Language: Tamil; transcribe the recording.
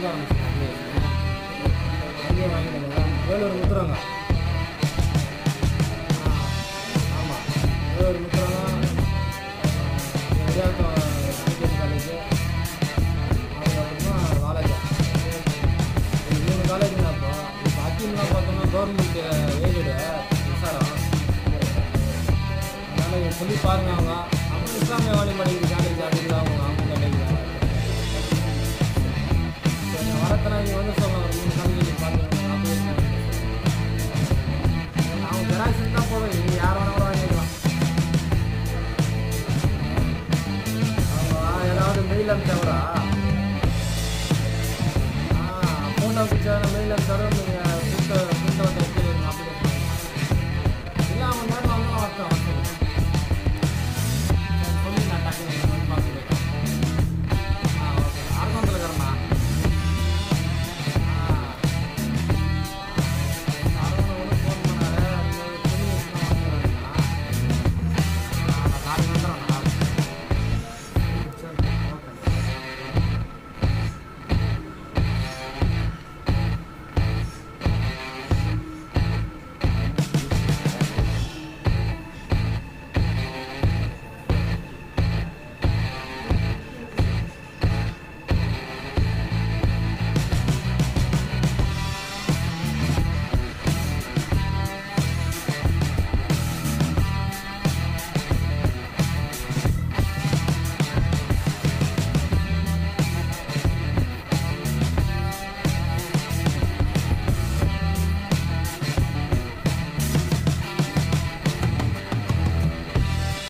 கொடுக்க ஆரம்பிச்சிட்டாங்க. அங்கேயே வாங்கிட்டாங்க. வேலூர் முத்துறாங்க. ஆமாம், வேலூர் முத்துறாங்க. விளையாட்டம் ஐடிஎஸ் காலேஜு, அதுக்கப்புறமா காலேஜா, ஒரு 3 காலேஜுங்கப்போ. இப்போ அக்கீம்லாம் பார்த்தோம்னா கவர்மெண்ட் ஏஜெடு விசாரம். அதனால் சொல்லி பாருங்கள். அவங்க இஸ்லாமிய வாலிபடிக்கு காலேஜ் அப்படின்னா அவங்க கிடைக்கிறாங்க. வளர்த்தனா இங்கே வந்து சொல்லலாம். ஒரு 3 காலேஜ் பார்த்துக்கணும். அவங்க ஜெராக்ஸ் தான் போதும். இங்கே யார் வேணா கூட வாங்கிக்கலாம். அவங்க ஏதாவது மெயில் அனுப்பிச்சா கூட ஃபோட்டோ பிடிச்சா மெயில் அனுப்பிச்சாலும்